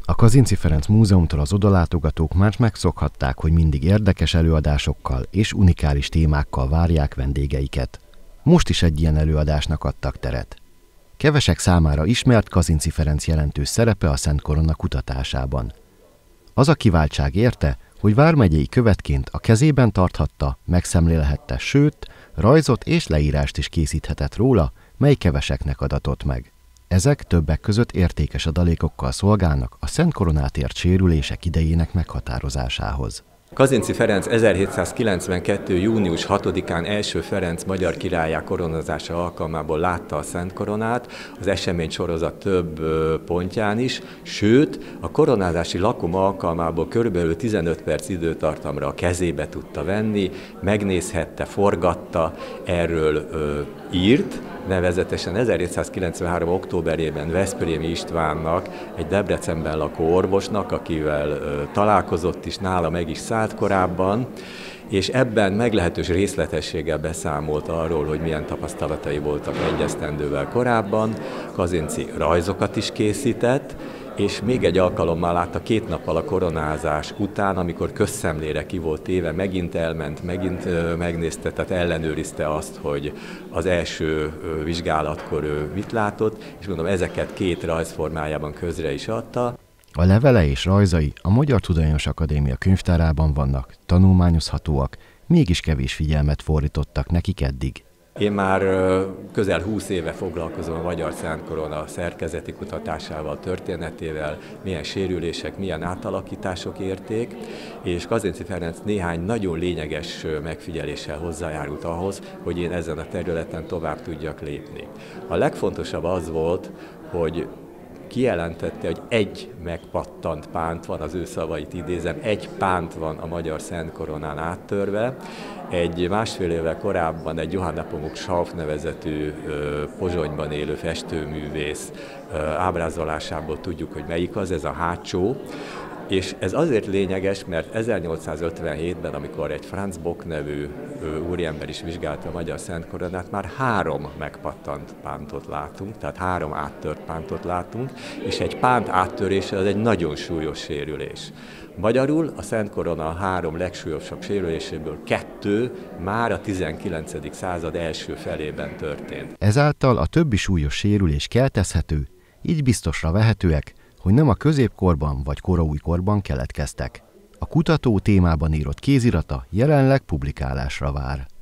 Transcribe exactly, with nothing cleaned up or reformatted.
A Kazinczy Ferenc Múzeumtól az odalátogatók már megszokhatták, hogy mindig érdekes előadásokkal és unikális témákkal várják vendégeiket. Most is egy ilyen előadásnak adtak teret. Kevesek számára ismert Kazinczy Ferenc jelentős szerepe a Szent Korona kutatásában. Az a kiváltság érte, hogy vármegyei követként a kezében tarthatta, megszemlélhette, sőt, rajzot és leírást is készíthetett róla, mely keveseknek adatott meg. Ezek többek között értékes adalékokkal szolgálnak a Szent Koronát ért sérülések idejének meghatározásához. Kazinczy Ferenc ezerhétszázkilencvenkettő. június hatodikán első Ferenc magyar királlyá koronázása alkalmából látta a Szent Koronát, az eseménysorozat több pontján is, sőt, a koronázási lakom alkalmából körülbelül tizenöt perc időtartamra a kezébe tudta venni, megnézhette, forgatta, erről ö, írt, nevezetesen ezerhétszázkilencvenhárom. októberében Veszprémi Istvánnak, egy Debrecenben lakó orvosnak, akivel ö, találkozott is, nála meg is szállt korábban, és ebben meglehetős részletességgel beszámolt arról, hogy milyen tapasztalatai voltak egy esztendővel korábban. Kazinczy rajzokat is készített, és még egy alkalommal látta két nappal a koronázás után, amikor közszemlére ki volt téve, megint elment, megint ö, megnézte, tehát ellenőrizte azt, hogy az első ö, vizsgálatkor ő mit látott, és mondom, ezeket két rajzformájában közre is adta. A levele és rajzai a Magyar Tudományos Akadémia könyvtárában vannak, tanulmányozhatóak, mégis kevés figyelmet fordítottak nekik eddig. Én már közel húsz éve foglalkozom a Magyar Szent Korona szerkezeti kutatásával, történetével, milyen sérülések, milyen átalakítások érték, és Kazinczy Ferenc néhány nagyon lényeges megfigyeléssel hozzájárult ahhoz, hogy én ezen a területen tovább tudjak lépni. A legfontosabb az volt, hogy kijelentette, hogy egy megpattant pánt van, az ő szavait idézem, egy pánt van a Magyar Szent Koronán áttörve. Egy másfél évvel korábban egy Johann Nepomuk Schauff nevezetű Pozsonyban élő festőművész ábrázolásából tudjuk, hogy melyik az, ez a hátsó. És ez azért lényeges, mert ezernyolcszázötvenhétben, amikor egy Franz Bock nevű úriember is vizsgálta a Magyar Szent Koronát, már három megpattant pántot látunk, tehát három áttört pántot látunk, és egy pánt áttörése az egy nagyon súlyos sérülés. Magyarul a Szent Korona három legsúlyosabb sérüléséből kettő már a tizenkilencedik század első felében történt. Ezáltal a többi súlyos sérülés keltezhető, így biztosra vehetőek, hogy nem a középkorban vagy koraújkorban keletkeztek. A kutató témában írott kézirata jelenleg publikálásra vár.